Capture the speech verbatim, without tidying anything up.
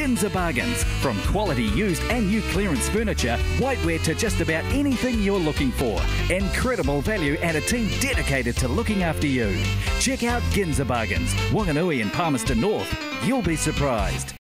Ginza Bargains. From quality used and new clearance furniture, whiteware to just about anything you're looking for. Incredible value and a team dedicated to looking after you. Check out Ginza Bargains, Wanganui and Palmerston North. You'll be surprised.